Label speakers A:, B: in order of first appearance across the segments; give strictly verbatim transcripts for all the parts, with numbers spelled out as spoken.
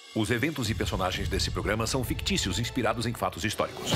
A: Os eventos e personagens desse programa são fictícios, inspirados em fatos históricos.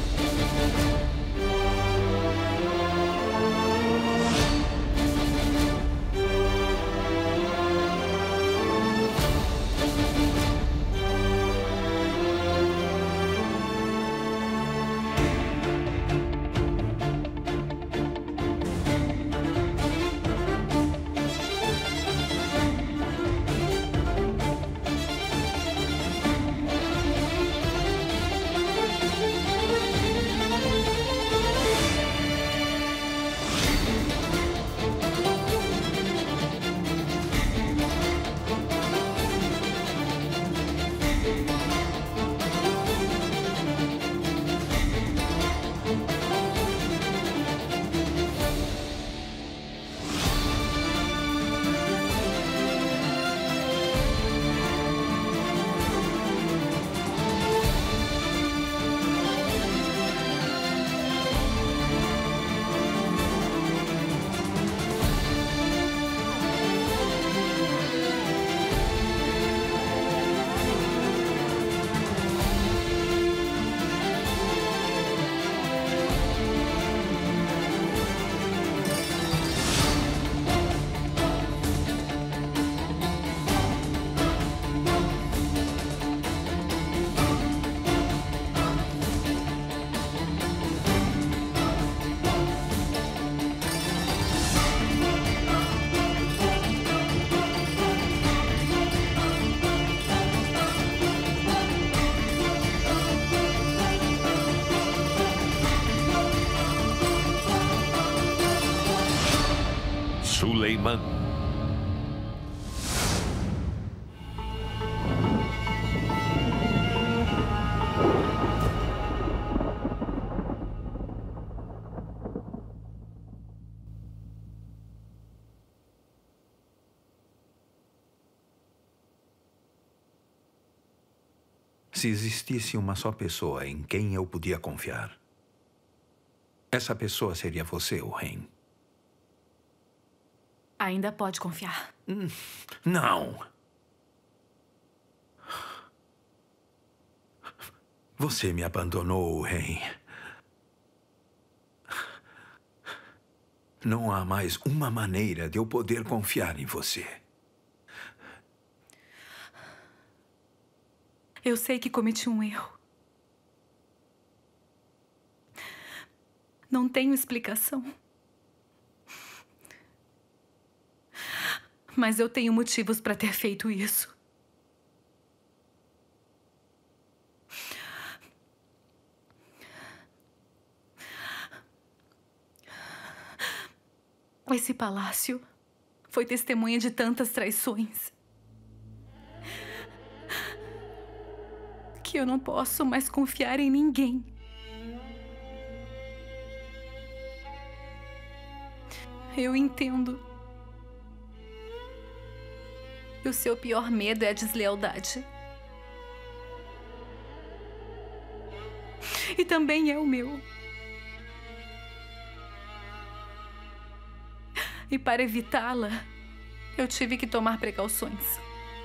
A: Suleiman.
B: Se existisse uma só pessoa em quem eu podia confiar, essa pessoa seria você, O'Hain.
C: Ainda pode confiar.
B: Não. Você me abandonou, O'Hain. Não há mais uma maneira de eu poder confiar em você.
C: Eu sei que cometi um erro. Não tenho explicação. Mas eu tenho motivos para ter feito isso. Esse palácio foi testemunha de tantas traições que eu não posso mais confiar em ninguém. Eu entendo. E o seu pior medo é a deslealdade. E também é o meu. E para evitá-la, eu tive que tomar precauções.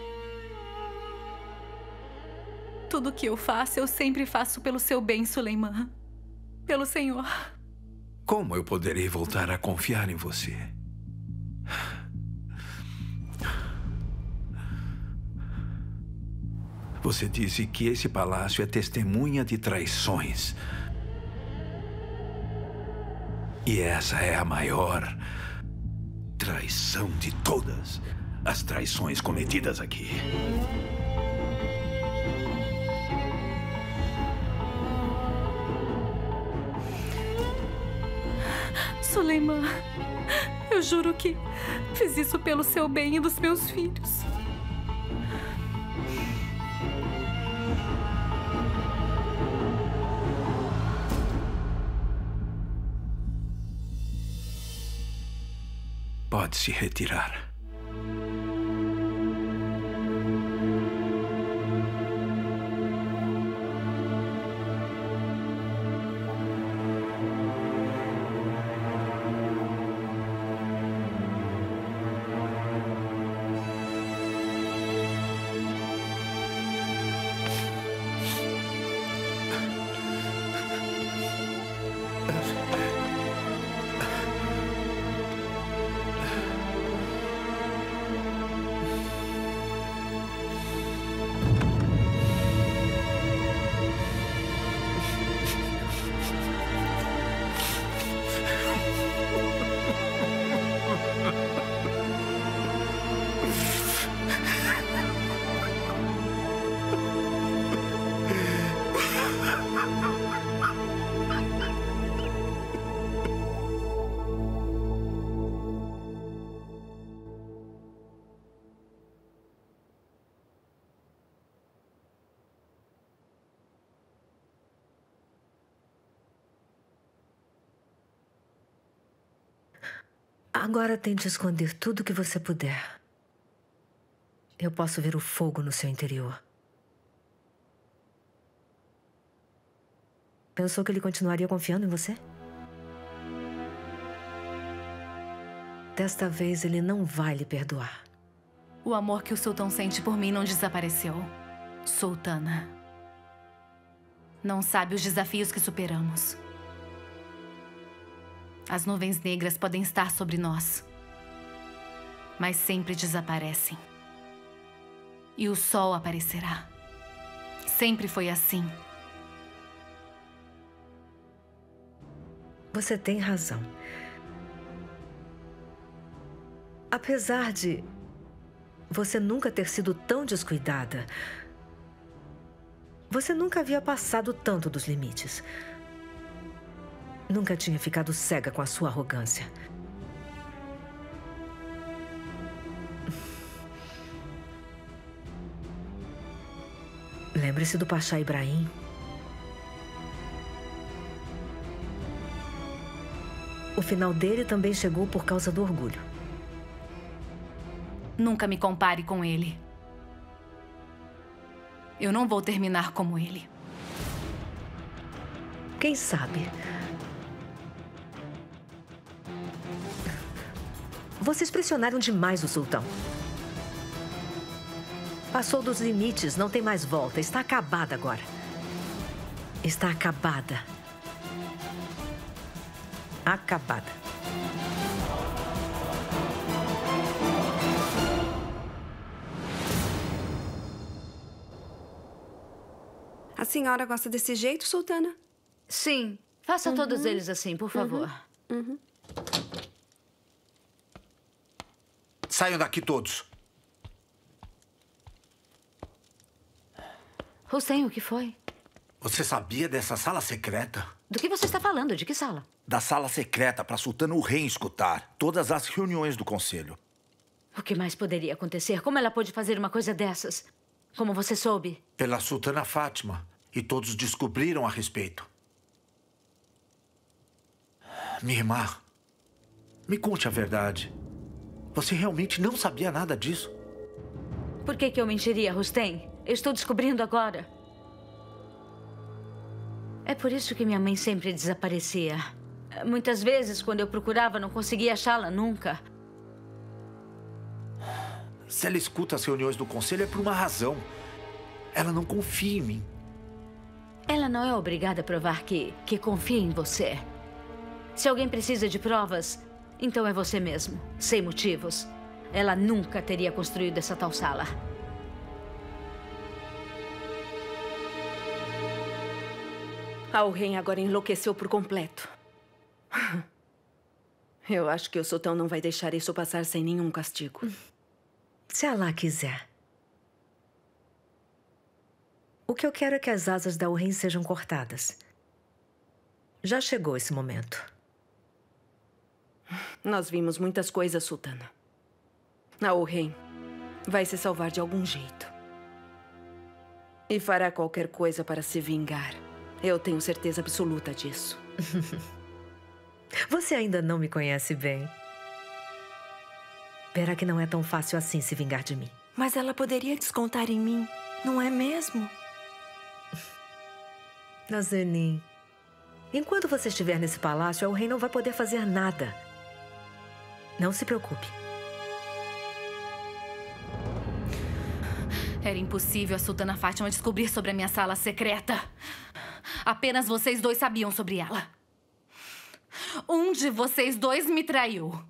C: Tudo que eu faço, eu sempre faço pelo seu bem, Suleiman. Pelo Senhor.
B: Como eu poderei voltar a confiar em você? Você disse que esse palácio é testemunha de traições. E essa é a maior traição de todas as traições cometidas aqui.
C: Suleiman, eu juro que fiz isso pelo seu bem e dos meus filhos.
B: Pode se retirar.
D: Agora tente esconder tudo que você puder. Eu posso ver o fogo no seu interior. Pensou que ele continuaria confiando em você? Desta vez, ele não vai lhe perdoar.
C: O amor que o sultão sente por mim não desapareceu. Sultana. Não sabe os desafios que superamos. As nuvens negras podem estar sobre nós, mas sempre desaparecem. E o sol aparecerá. Sempre foi assim.
D: Você tem razão. Apesar de você nunca ter sido tão descuidada, você nunca havia passado tanto dos limites. Nunca tinha ficado cega com a sua arrogância. Lembre-se do Pachá Ibrahim. O final dele também chegou por causa do orgulho.
C: Nunca me compare com ele. Eu não vou terminar como ele.
D: Quem sabe? Vocês pressionaram demais o sultão. Passou dos limites, não tem mais volta. Está acabada agora. Está acabada. Acabada.
E: A senhora gosta desse jeito, sultana?
F: Sim. Faça uhum. todos eles assim, por favor.
E: Uhum. Uhum.
B: Saiam daqui todos.
F: Hussein, o que foi?
B: Você sabia dessa sala secreta?
F: Do que você está falando? De que sala?
B: Da sala secreta para Sultana Hurrem escutar todas as reuniões do conselho.
F: O que mais poderia acontecer? Como ela pôde fazer uma coisa dessas? Como você soube?
B: Pela Sultana Fátima. E todos descobriram a respeito. Minha irmã, me conte a verdade. Você realmente não sabia nada disso?
F: Por que que eu mentiria, Hussein? Eu estou descobrindo agora. É por isso que minha mãe sempre desaparecia. Muitas vezes, quando eu procurava, não conseguia achá-la nunca.
B: Se ela escuta as reuniões do conselho, é por uma razão. Ela não confia em mim.
F: Ela não é obrigada a provar que, que confia em você. Se alguém precisa de provas, então é você mesmo, sem motivos. Ela nunca teria construído essa tal sala.
E: A Hurrem agora enlouqueceu por completo. Eu acho que o sultão não vai deixar isso passar sem nenhum castigo.
D: Se Allah quiser. O que eu quero é que as asas da Hurrem sejam cortadas. Já chegou esse momento.
E: Nós vimos muitas coisas, sultana. A Hurrem vai se salvar de algum jeito. E fará qualquer coisa para se vingar. Eu tenho certeza absoluta disso.
D: Você ainda não me conhece bem. Verá que não é tão fácil assim se vingar de mim.
E: Mas ela poderia descontar em mim, não é mesmo?
D: Nazanin, enquanto você estiver nesse palácio, a Hurrem não vai poder fazer nada. Não se preocupe.
C: Era impossível a Sultana Fátima descobrir sobre a minha sala secreta. Apenas vocês dois sabiam sobre ela. Um de vocês dois me traiu.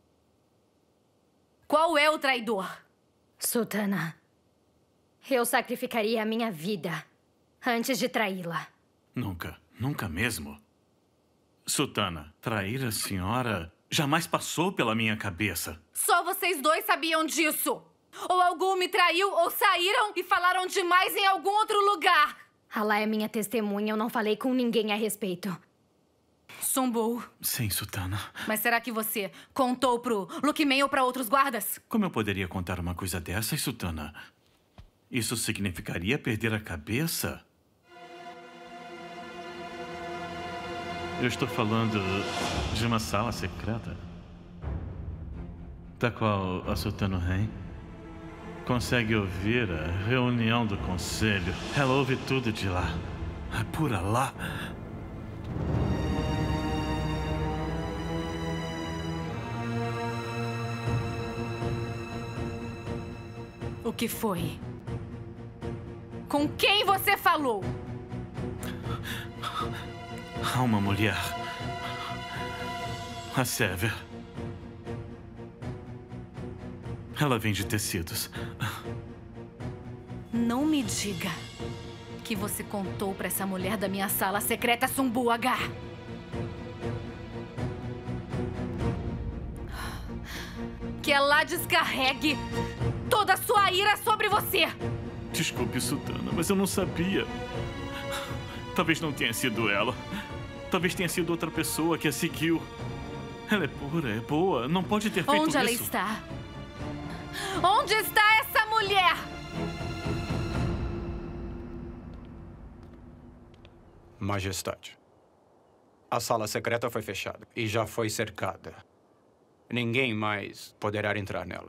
C: Qual é o traidor?
G: Sultana, eu sacrificaria a minha vida antes de traí-la.
H: Nunca, nunca mesmo. Sultana, trair a senhora jamais passou pela minha cabeça.
C: Só vocês dois sabiam disso. Ou algum me traiu, ou saíram e falaram demais em algum outro lugar.
G: Allah é minha testemunha, eu não falei com ninguém a respeito.
C: Sumbul.
H: Sim, Sultana.
C: Mas será que você contou pro Luqman ou pra outros guardas?
H: Como eu poderia contar uma coisa dessas, Sultana? Isso significaria perder a cabeça? Eu estou falando de uma sala secreta. da qual a Sultana Rain consegue ouvir a reunião do conselho. Ela ouve tudo de lá. Por lá.
C: O que foi? Com quem você falou?
H: Há uma mulher. A Sévia. Ela vende tecidos.
C: Não me diga que você contou pra essa mulher da minha sala secreta Sumbu H. Que ela descarregue toda a sua ira sobre você.
H: Desculpe, Sultana, mas eu não sabia. Talvez não tenha sido ela. Talvez tenha sido outra pessoa que a seguiu. Ela é pura, é boa. Não pode ter feito isso.
C: Onde ela está? Onde está essa mulher?
I: Majestade, a sala secreta foi fechada e já foi cercada. Ninguém mais poderá entrar nela.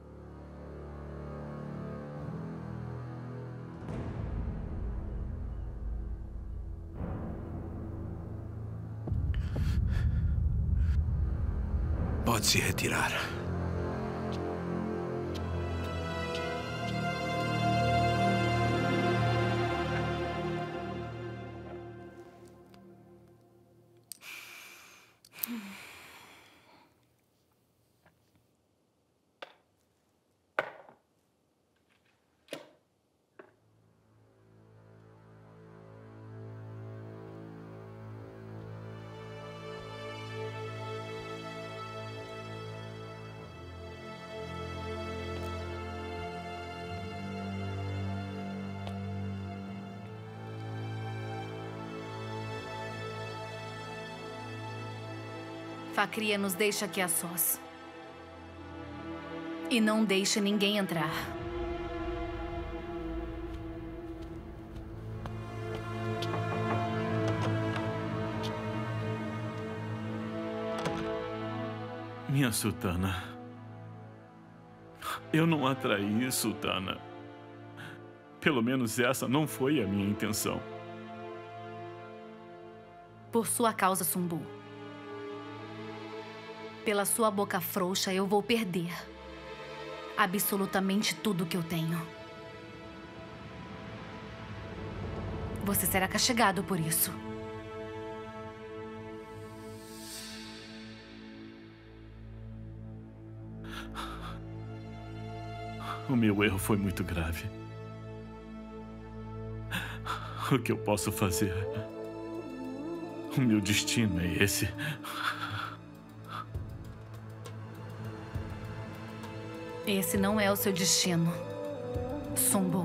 B: Pode se retirar.
C: Fakria nos deixa aqui a sós. E não deixe ninguém entrar.
H: Minha Sultana. Eu não a traí, Sultana. Pelo menos essa não foi a minha intenção.
C: Por sua causa, Sumbu. Pela sua boca frouxa, eu vou perder absolutamente tudo que eu tenho. Você será castigado por isso.
H: O meu erro foi muito grave. O que eu posso fazer? O meu destino é esse.
C: Esse não é o seu destino, Sumbu.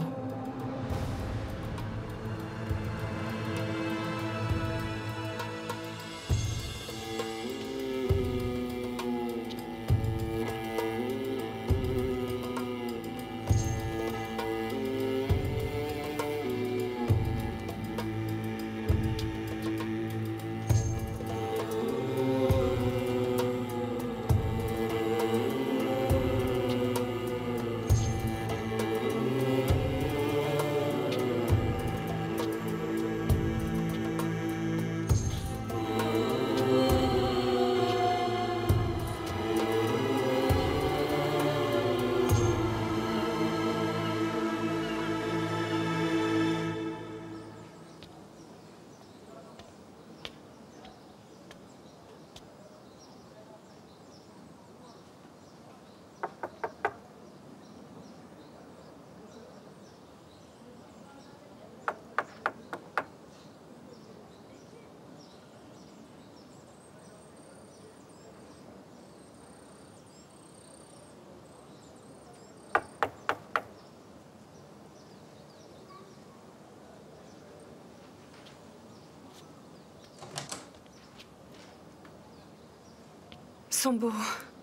E: Sumbu.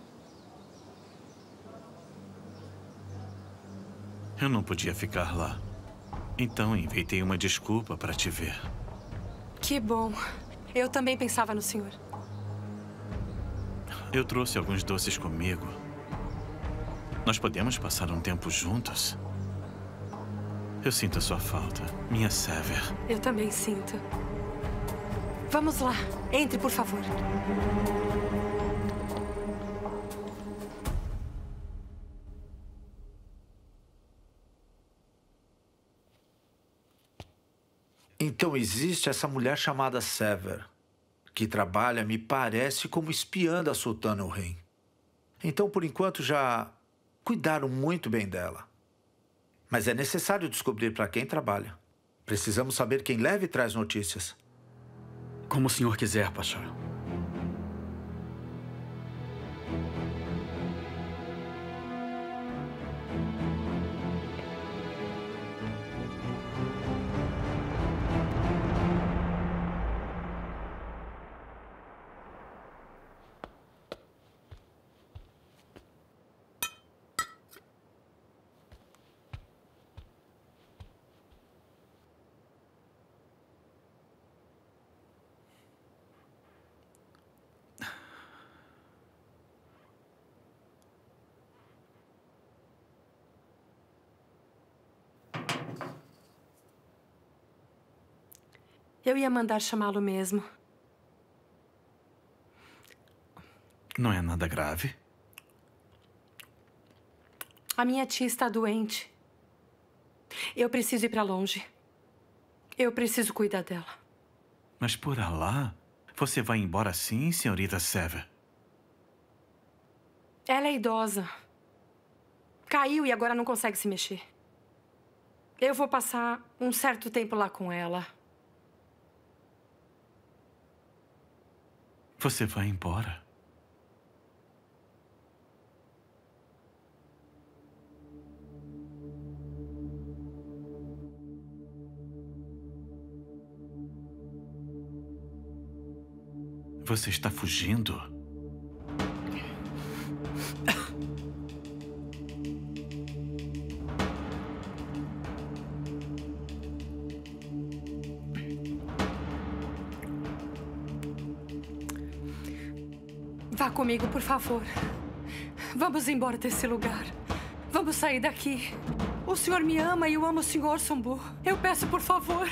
H: Eu não podia ficar lá. Então inventei uma desculpa para te ver.
J: Que bom. Eu também pensava no senhor.
H: Eu trouxe alguns doces comigo. Nós podemos passar um tempo juntos? Eu sinto a sua falta, minha Sever.
J: Eu também sinto. Vamos lá. Entre, por favor.
K: Então existe essa mulher chamada Sever, que trabalha, me parece, como espiã da Sultana O'Hain. Então, por enquanto, já cuidaram muito bem dela. Mas é necessário descobrir para quem trabalha. Precisamos saber quem leva e traz notícias.
L: Como o senhor quiser, Pachá.
J: Eu ia mandar chamá-lo mesmo.
H: Não é nada grave?
J: A minha tia está doente. Eu preciso ir para longe. Eu preciso cuidar dela.
H: Mas por Alá, você vai embora assim, senhorita Sever?
J: Ela é idosa. Caiu e agora não consegue se mexer. Eu vou passar um certo tempo lá com ela.
H: Você vai embora? Você está fugindo?
J: Vá comigo, por favor. Vamos embora desse lugar. Vamos sair daqui. O senhor me ama e eu amo o senhor, Sumbu. Eu peço, por favor.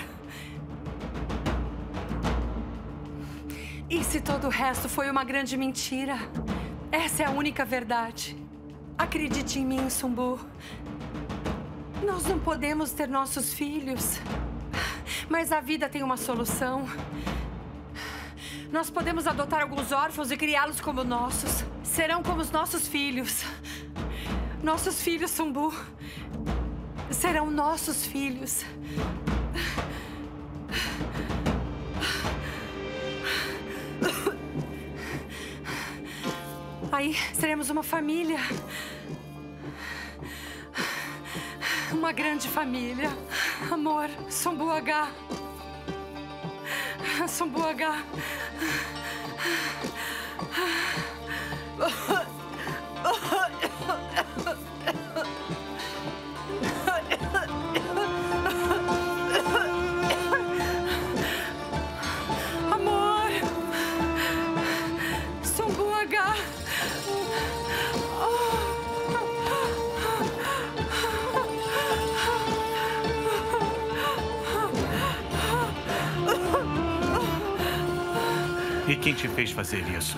J: E se todo o resto foi uma grande mentira? Essa é a única verdade. Acredite em mim, Sumbu. Nós não podemos ter nossos filhos. Mas a vida tem uma solução. Nós podemos adotar alguns órfãos e criá-los como nossos. Serão como os nossos filhos. Nossos filhos, Sumbu. Serão nossos filhos. Aí seremos uma família. Uma grande família. Amor, Sumbu H. Sumbu H. Amor. Sumbu H.
H: E quem te fez fazer isso?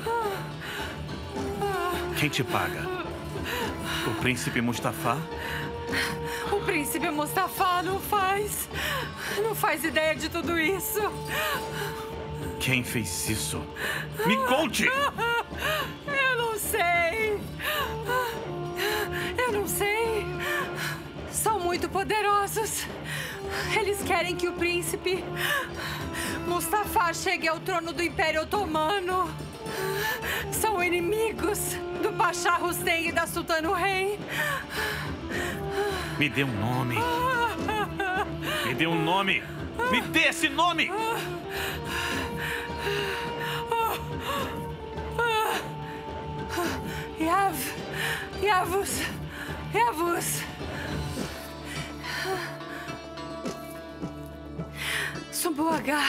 H: Quem te paga? O príncipe Mustafá?
J: O príncipe Mustafá não faz... Não faz ideia de tudo isso.
H: Quem fez isso? Me conte!
J: Eu não sei. Eu não sei. São muito poderosos. Eles querem que o príncipe Mustafá chegue ao trono do Império Otomano. São inimigos do Pachá Hussein e da Sultana O'Hain.
H: Me dê um nome. Me dê um nome. Me dê esse nome!
J: Yav. Yavuz. Yavuz. Sumbu H.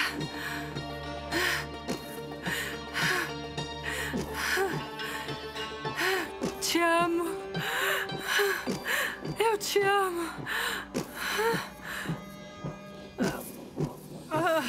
J: Te amo. te amo. Ah.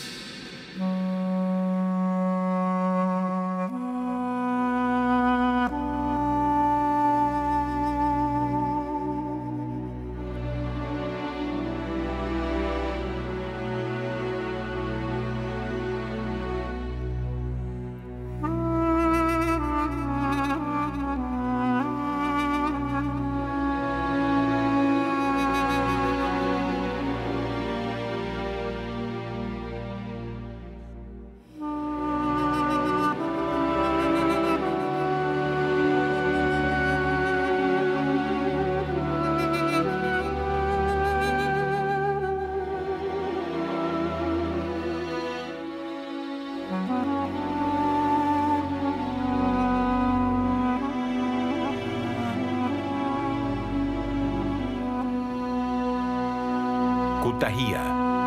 A: Kutahia.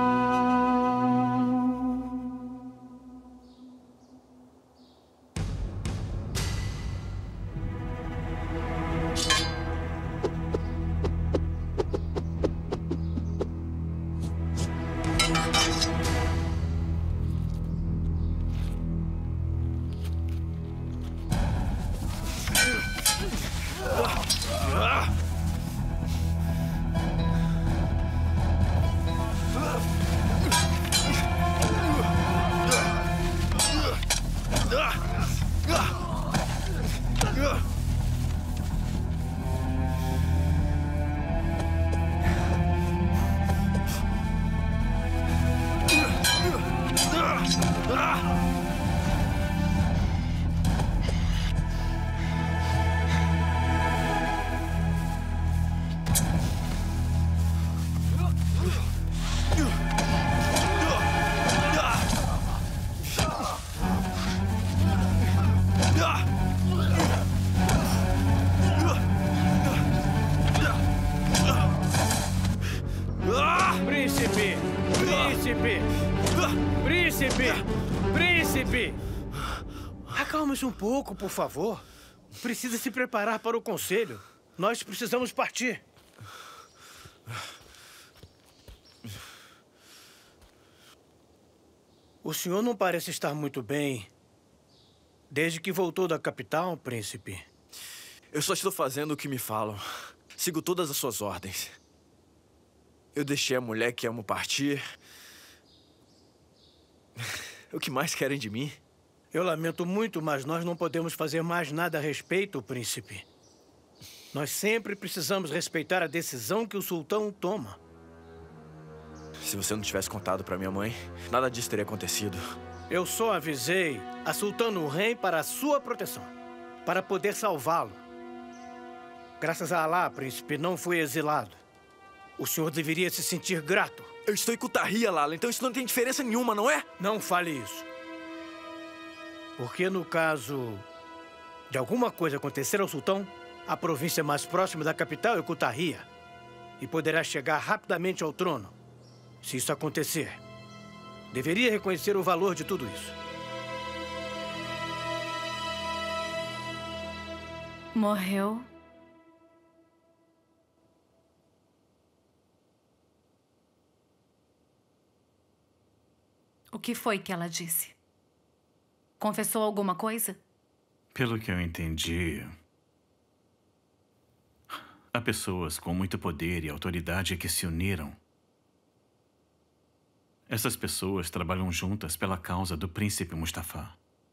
M: Príncipe! Príncipe! Príncipe! Príncipe! Acalme-se um pouco, por favor. Precisa se preparar para o conselho. Nós precisamos partir. O senhor não parece estar muito bem. Desde que voltou da capital, príncipe.
N: Eu só estou fazendo o que me falam. Sigo todas as suas ordens. Eu deixei a mulher que amo partir. O que mais querem de mim?
M: Eu lamento muito, mas nós não podemos fazer mais nada a respeito, príncipe. Nós sempre precisamos respeitar a decisão que o sultão toma.
N: Se você não tivesse contado para minha mãe, nada disso teria acontecido.
M: Eu só avisei a Sultan Nurhen para a sua proteção, para poder salvá-lo. Graças a Alá, príncipe, não foi exilado. O senhor deveria se sentir grato.
N: Eu estou em Kutahia, Lala, então isso não tem diferença nenhuma, não é?
M: Não fale isso. Porque no caso de alguma coisa acontecer ao sultão, a província mais próxima da capital é Kutahia. E poderá chegar rapidamente ao trono. Se isso acontecer, deveria reconhecer o valor de tudo isso.
C: Morreu? O que foi que ela disse? Confessou alguma coisa?
H: Pelo que eu entendi, há pessoas com muito poder e autoridade que se uniram. Essas pessoas trabalham juntas pela causa do príncipe Mustafa.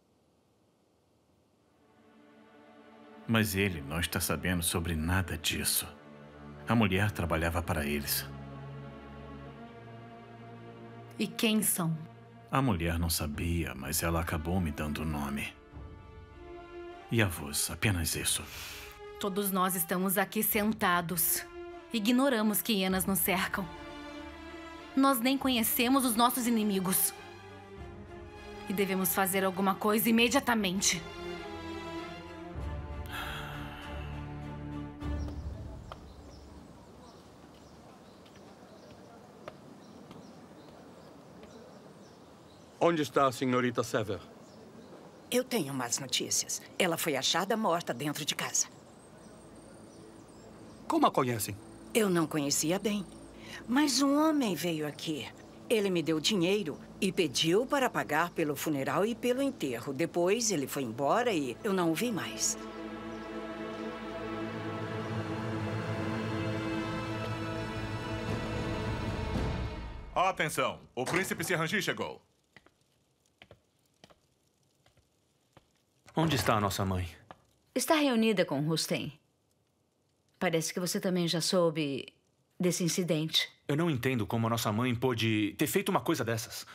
H: Mas ele não está sabendo sobre nada disso. A mulher trabalhava para eles.
C: E quem são?
H: A mulher não sabia, mas ela acabou me dando o nome. E a voz, apenas isso.
C: Todos nós estamos aqui sentados. Ignoramos que hienas nos cercam. Nós nem conhecemos os nossos inimigos. E devemos fazer alguma coisa imediatamente.
O: Onde está a senhorita Sever?
P: Eu tenho más notícias. Ela foi achada morta dentro de casa.
O: Como a conhecem?
P: Eu não conhecia bem. Mas um homem veio aqui. Ele me deu dinheiro e pediu para pagar pelo funeral e pelo enterro. Depois ele foi embora e eu não o vi mais.
Q: Atenção! O príncipe Sirhanji chegou.
L: Onde está a nossa mãe?
F: Está reunida com Rustem. Parece que você também já soube desse incidente.
L: Eu não entendo como a nossa mãe pôde ter feito uma coisa dessas.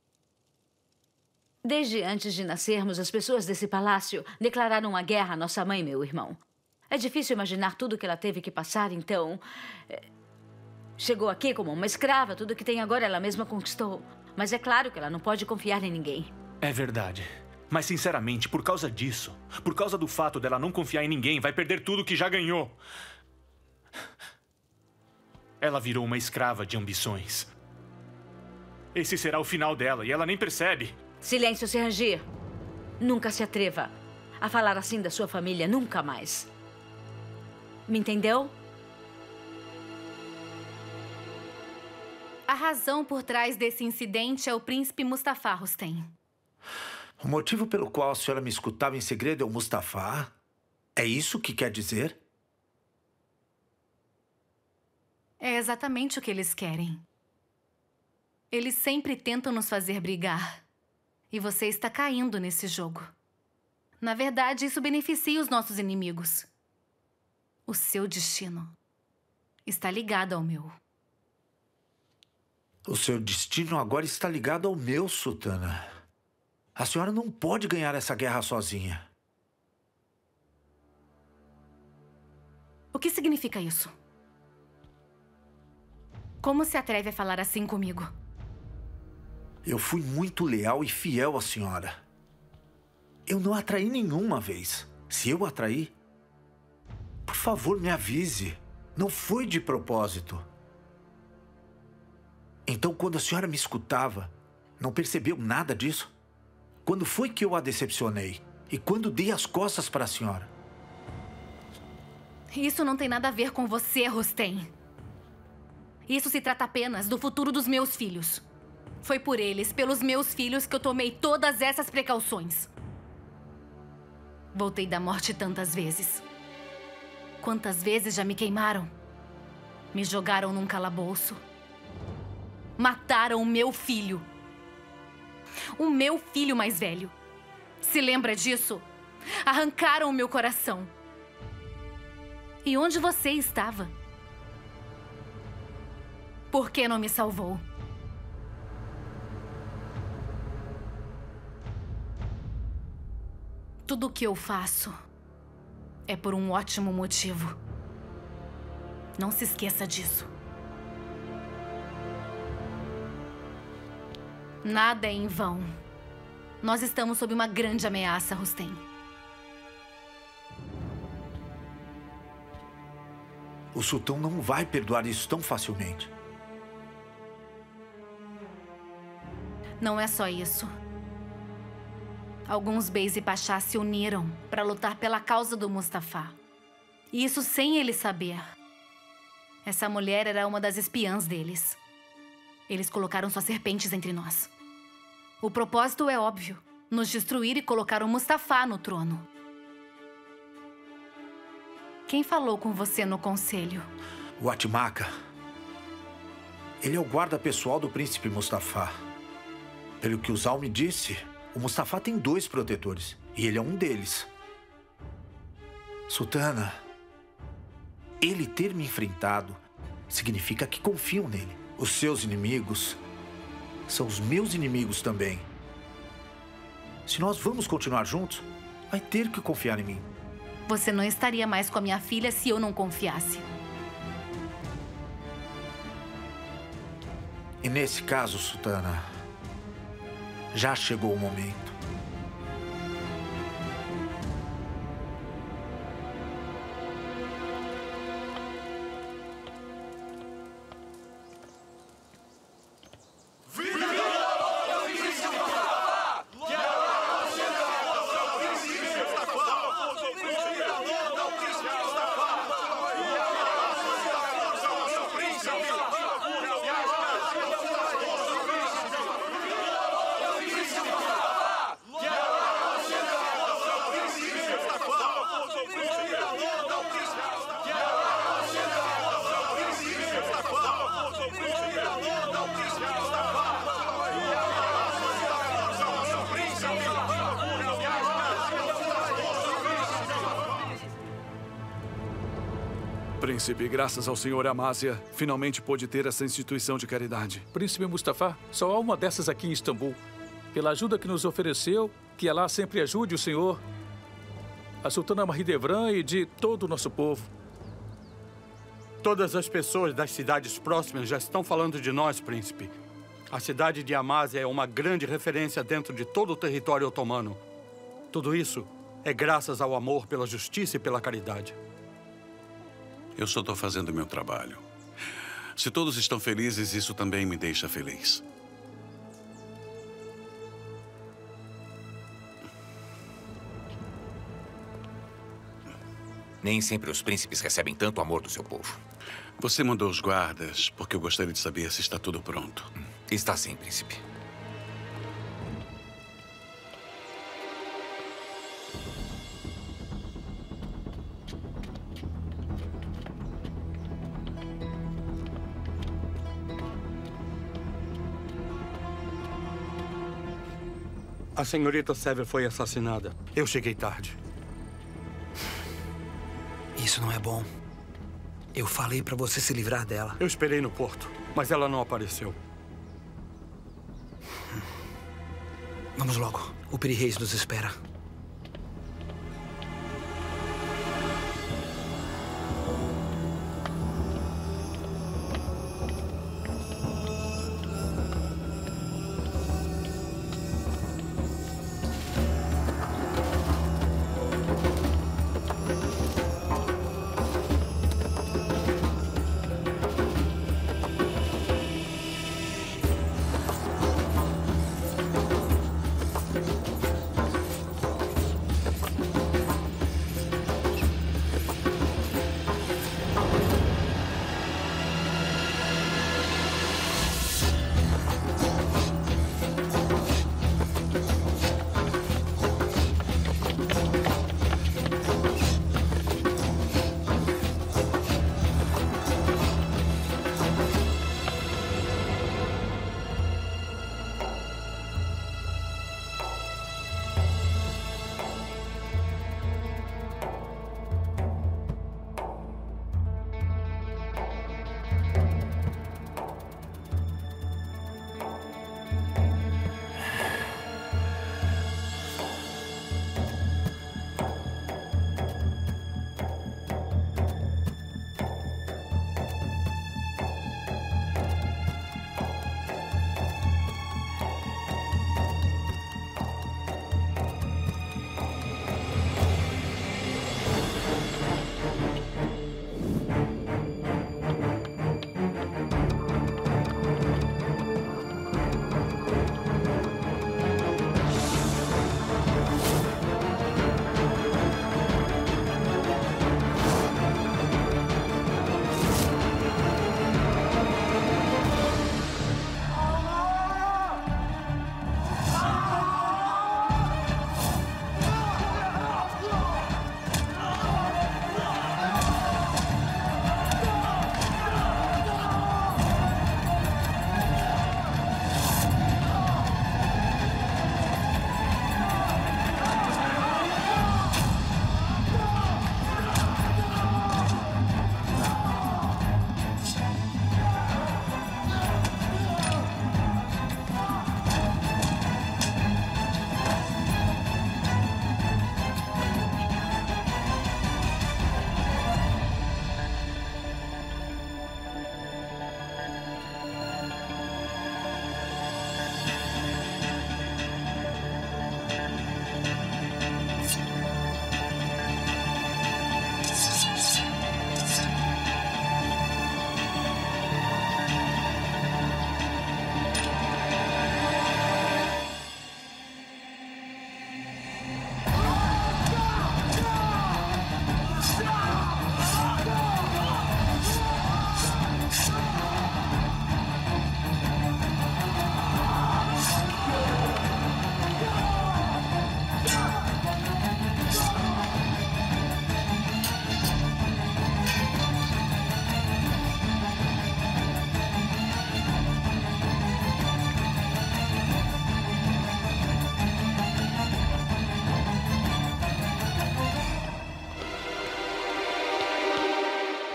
F: Desde antes de nascermos, as pessoas desse palácio declararam uma guerra à nossa mãe, meu irmão. É difícil imaginar tudo que ela teve que passar, então... Chegou aqui como uma escrava, tudo que tem agora ela mesma conquistou. Mas é claro que ela não pode confiar em ninguém.
L: É verdade. Mas, sinceramente, por causa disso, por causa do fato dela não confiar em ninguém, vai perder tudo que já ganhou. Ela virou uma escrava de ambições. Esse será o final dela e ela nem percebe.
F: Silêncio, Sirhanji. Nunca se atreva a falar assim da sua família, nunca mais. Me entendeu?
C: A razão por trás desse incidente é o príncipe Mustafa Rustem.
K: O motivo pelo qual a senhora me escutava em segredo é o Mustafa? É isso que quer dizer?
C: É exatamente o que eles querem. Eles sempre tentam nos fazer brigar. E você está caindo nesse jogo. Na verdade, isso beneficia os nossos inimigos. O seu destino está ligado ao meu.
K: O seu destino agora está ligado ao meu, Sultana. A senhora não pode ganhar essa guerra sozinha.
C: O que significa isso? Como se atreve a falar assim comigo?
K: Eu fui muito leal e fiel à senhora. Eu não a traí nenhuma vez. Se eu a traí, por favor, me avise. Não foi de propósito. Então, quando a senhora me escutava, não percebeu nada disso? Quando foi que eu a decepcionei? E quando dei as costas para a senhora?
C: Isso não tem nada a ver com você, Rustem. Isso se trata apenas do futuro dos meus filhos. Foi por eles, pelos meus filhos, que eu tomei todas essas precauções. Voltei da morte tantas vezes. Quantas vezes já me queimaram? Me jogaram num calabouço. Mataram o meu filho. O meu filho mais velho. Se lembra disso? Arrancaram o meu coração. E onde você estava? Por que não me salvou? Tudo o que eu faço é por um ótimo motivo. Não se esqueça disso. Nada é em vão. Nós estamos sob uma grande ameaça, Rustem.
K: O sultão não vai perdoar isso tão facilmente.
C: Não é só isso. Alguns beis e pachás se uniram para lutar pela causa do Mustafa. E isso sem ele saber. Essa mulher era uma das espiãs deles. Eles colocaram suas serpentes entre nós. O propósito é óbvio. Nos destruir e colocar o Mustafa no trono. Quem falou com você no conselho?
K: O Atmaka. Ele é o guarda pessoal do príncipe Mustafa. Pelo que o Zal me disse, o Mustafa tem dois protetores. E ele é um deles. Sultana, ele ter me enfrentado significa que confiam nele. Os seus inimigos são os meus inimigos também. Se nós vamos continuar juntos, vai ter que confiar em mim.
C: Você não estaria mais com a minha filha se eu não confiasse.
K: E nesse caso, Sultana, já chegou o momento.
R: Príncipe, graças ao senhor Amásia, finalmente pôde ter essa instituição de caridade.
S: Príncipe Mustafa, só há uma dessas aqui em Istambul. Pela ajuda que nos ofereceu, que Allah sempre ajude o senhor, a Sultana Mahidevran e de todo o nosso povo.
O: Todas as pessoas das cidades próximas já estão falando de nós, príncipe. A cidade de Amásia é uma grande referência dentro de todo o território otomano. Tudo isso é graças ao amor pela justiça e pela caridade.
T: Eu só estou fazendo o meu trabalho. Se todos estão felizes, isso também me deixa feliz.
U: Nem sempre os príncipes recebem tanto amor do seu povo.
T: Você mandou os guardas porque eu gostaria de saber se está tudo pronto.
U: Está sim, príncipe.
O: A senhorita Sever foi assassinada. Eu cheguei tarde.
V: Isso não é bom. Eu falei para você se livrar dela.
O: Eu esperei no porto, mas ela não apareceu.
V: Vamos logo. O Piri Reis nos espera.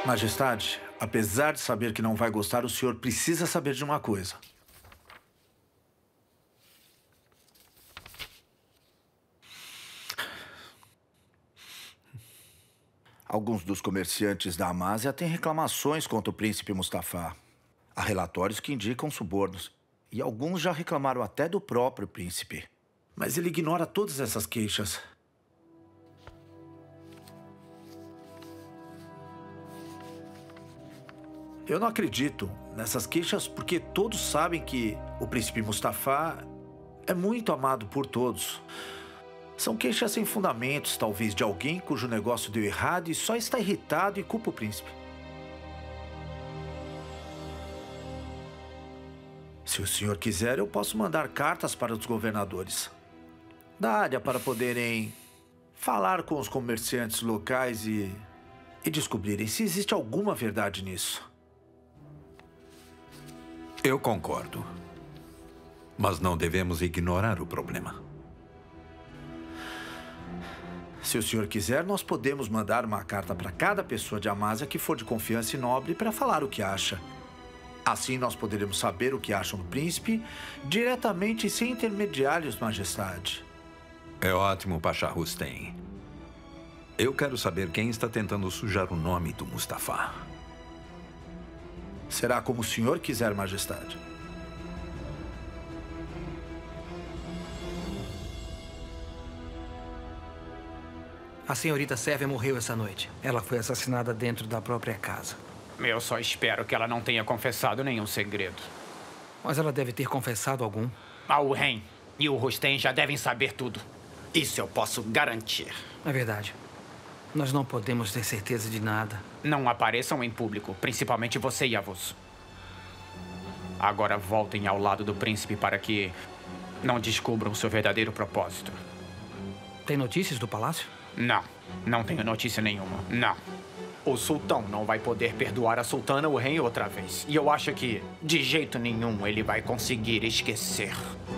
K: Majestade, apesar de saber que não vai gostar, o senhor precisa saber de uma coisa. Alguns dos comerciantes da Amásia têm reclamações contra o príncipe Mustafá. Há relatórios que indicam subornos. E alguns já reclamaram até do próprio príncipe. Mas ele ignora todas essas queixas. Eu não acredito nessas queixas porque todos sabem que o príncipe Mustafá é muito amado por todos. São queixas sem fundamentos, talvez de alguém cujo negócio deu errado e só está irritado e culpa o príncipe. Se o senhor quiser, eu posso mandar cartas para os governadores da área para poderem falar com os comerciantes locais e, e descobrirem se existe alguma verdade nisso.
B: Eu concordo. Mas não devemos ignorar o problema.
K: Se o senhor quiser, nós podemos mandar uma carta para cada pessoa de Amásia que for de confiança e nobre para falar o que acha. Assim nós poderemos saber o que acham do príncipe diretamente e sem intermediários, Majestade.
B: É ótimo, Pachá Rustem. Eu quero saber quem está tentando sujar o nome do Mustafá.
K: Será como o senhor quiser, Majestade.
V: A senhorita Sever morreu essa noite. Ela foi assassinada dentro da própria casa.
I: Eu só espero que ela não tenha confessado nenhum segredo.
V: Mas ela deve ter confessado algum.
I: Ah, o Ren e o Rustem já devem saber tudo. Isso eu posso garantir.
V: É verdade. Nós não podemos ter certeza de nada.
I: Não apareçam em público, principalmente você, Yavuz. Agora voltem ao lado do príncipe para que não descubram seu verdadeiro propósito.
V: Tem notícias do palácio?
I: Não, não tenho notícia nenhuma. Não. O sultão não vai poder perdoar a sultana o Ren outra vez. E eu acho que, de jeito nenhum, ele vai conseguir esquecer.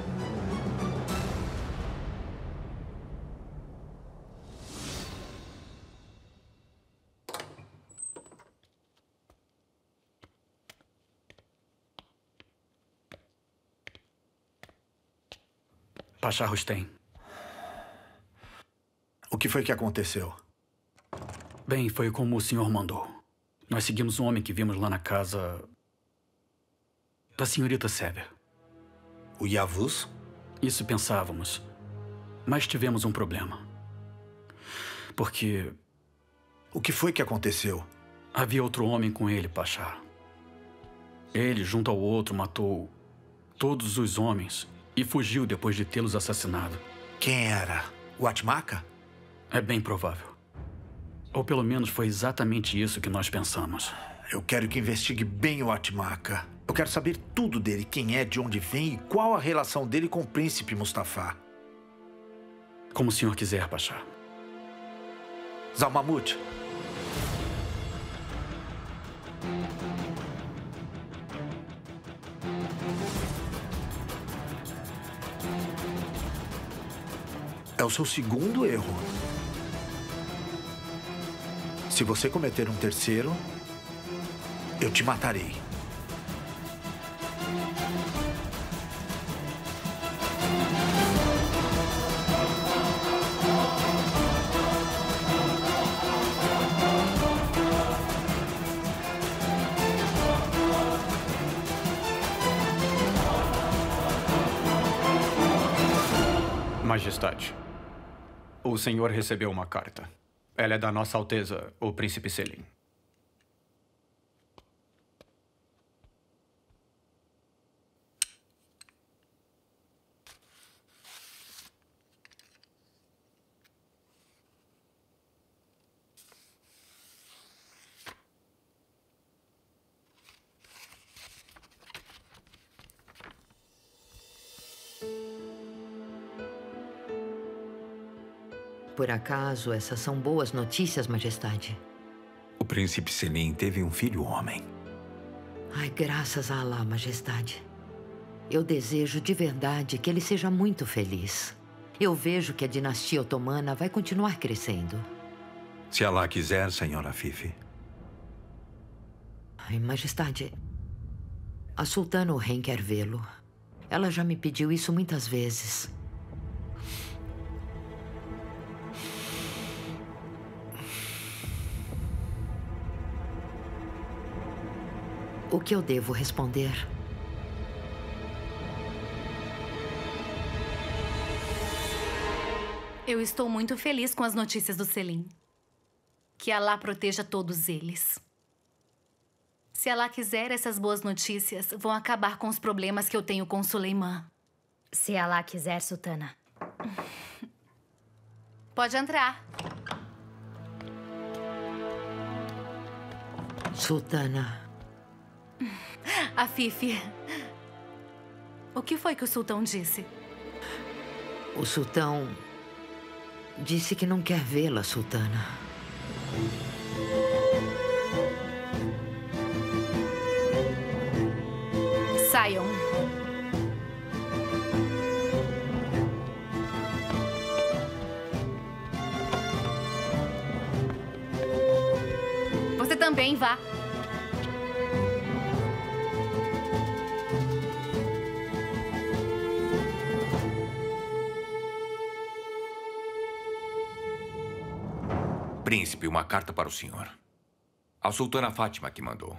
V: Pachá Rustem.
K: O que foi que aconteceu?
D: Bem, foi como o senhor mandou. Nós seguimos um homem que vimos lá na casa da senhorita Sever.
K: O Yavuz?
D: Isso pensávamos. Mas tivemos um problema. Porque...
K: O que foi que aconteceu?
D: Havia outro homem com ele, Pachá. Ele, junto ao outro, matou todos os homens e fugiu depois de tê-los assassinado.
K: Quem era? O Atmaca?
D: É bem provável. Ou pelo menos foi exatamente isso que nós pensamos.
K: Eu quero que investigue bem o Atmaca. Eu quero saber tudo dele, quem é, de onde vem e qual a relação dele com o príncipe Mustafá.
D: Como o senhor quiser, Pachá.
K: Zalmamut. É o seu segundo erro. Se você cometer um terceiro, eu te matarei.
I: Majestade, o senhor recebeu uma carta. Ela é da Nossa Alteza, o Príncipe Selim.
G: Por acaso, essas são boas notícias, Majestade?
B: O príncipe Selim teve um filho homem.
G: Ai, graças a Allah, Majestade. Eu desejo de verdade que ele seja muito feliz. Eu vejo que a dinastia otomana vai continuar crescendo.
B: Se Allah quiser, senhora Fifi.
G: Ai, Majestade, a Sultana Orhen quer vê-lo. Ela já me pediu isso muitas vezes. O que eu devo responder?
C: Eu estou muito feliz com as notícias do Selim. Que Alá proteja todos eles. Se Alá quiser, essas boas notícias vão acabar com os problemas que eu tenho com Suleiman.
E: Se Alá quiser, Sultana.
C: Pode entrar.
G: Sultana.
C: Afife. O que foi que o sultão disse?
G: O sultão disse que não quer vê-la, Sultana.
C: Saiam. Você também vá.
U: Príncipe, uma carta para o senhor. A sultana Fátima que mandou.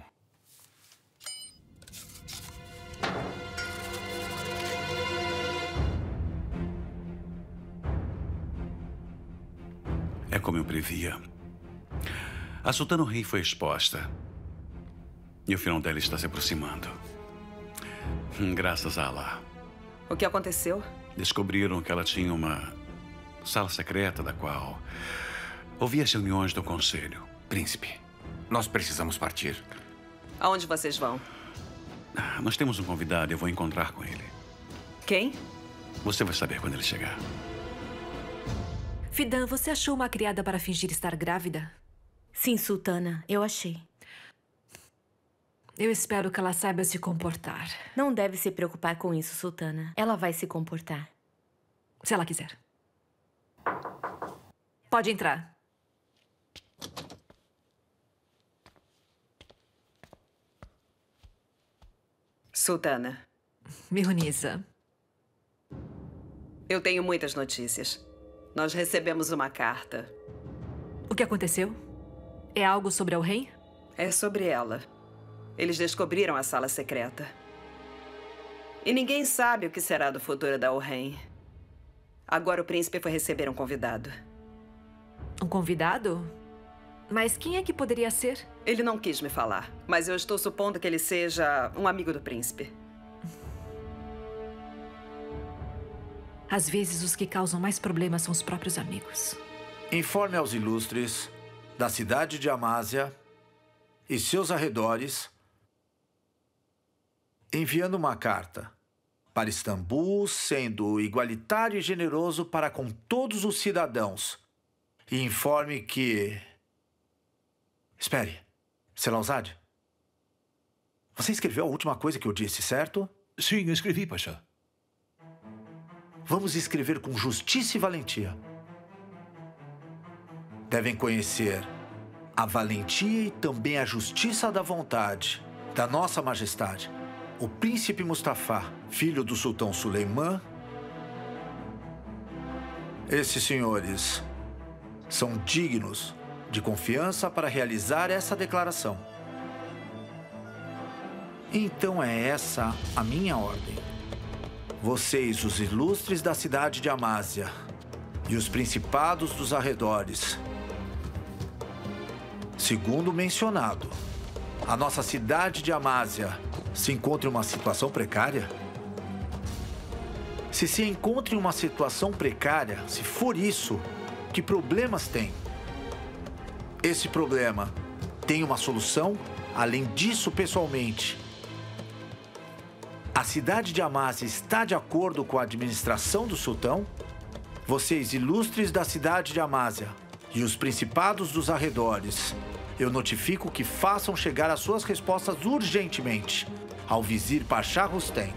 T: É como eu previa. A sultana Orhen foi exposta. E o final dela está se aproximando. Graças a Alá.
J: O que aconteceu?
T: Descobriram que ela tinha uma sala secreta da qual ouvia as reuniões do conselho.
U: Príncipe, nós precisamos partir.
J: Aonde vocês vão?
T: Nós temos um convidado e eu vou encontrar com ele.
J: Quem?
T: Você vai saber quando ele chegar.
W: Fidan, você achou uma criada para fingir estar grávida?
E: Sim, Sultana, eu achei.
W: Eu espero que ela saiba se comportar.
E: Não deve se preocupar com isso, Sultana. Ela vai se comportar.
W: Se ela quiser. Pode entrar.
J: Sultana.
W: Miruniza.
J: Eu tenho muitas notícias. Nós recebemos uma carta.
W: O que aconteceu? É algo sobre o rei?
J: É sobre ela. Eles descobriram a sala secreta. E ninguém sabe o que será do futuro da Orhen. Agora o príncipe foi receber um convidado.
W: Um convidado? Mas quem é que poderia ser?
J: Ele não quis me falar, mas eu estou supondo que ele seja um amigo do príncipe.
W: Às vezes, os que causam mais problemas são os próprios amigos.
K: Informe aos ilustres da cidade de Amásia e seus arredores, enviando uma carta para Istambul, sendo igualitário e generoso para com todos os cidadãos. E informe que... Espere, Selauzade. Você escreveu a última coisa que eu disse, certo?
B: Sim, escrevi, Pachá.
K: Vamos escrever com justiça e valentia. Devem conhecer a valentia e também a justiça da vontade da Nossa Majestade, o Príncipe Mustafa, filho do Sultão Suleiman. Esses senhores são dignos de confiança para realizar essa declaração. Então é essa a minha ordem. Vocês, os ilustres da cidade de Amásia e os principados dos arredores. Segundo mencionado, a nossa cidade de Amásia se encontra em uma situação precária? Se se encontra em uma situação precária, se for isso, que problemas tem? Esse problema tem uma solução? Além disso, pessoalmente, a cidade de Amásia está de acordo com a administração do sultão? Vocês, ilustres da cidade de Amásia e os principados dos arredores, eu notifico que façam chegar as suas respostas urgentemente ao vizir Pachá Rustem.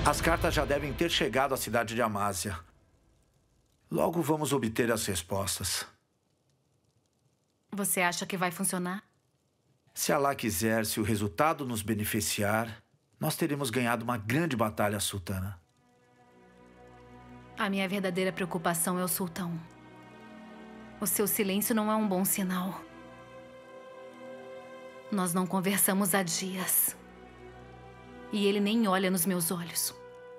K: As cartas já devem ter chegado à cidade de Amásia. Logo vamos obter as respostas.
C: Você acha que vai funcionar?
K: Se Allah quiser, se o resultado nos beneficiar, nós teremos ganhado uma grande batalha, Sultana.
C: A minha verdadeira preocupação é o sultão. O seu silêncio não é um bom sinal. Nós não conversamos há dias. E ele nem olha nos meus olhos.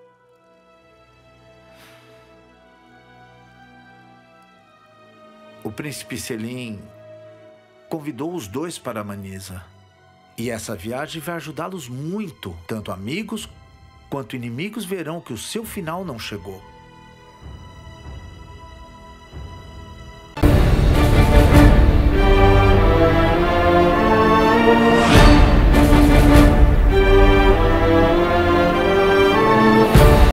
K: O príncipe Selim convidou os dois para Manisa. E essa viagem vai ajudá-los muito. Tanto amigos quanto inimigos verão que o seu final não chegou.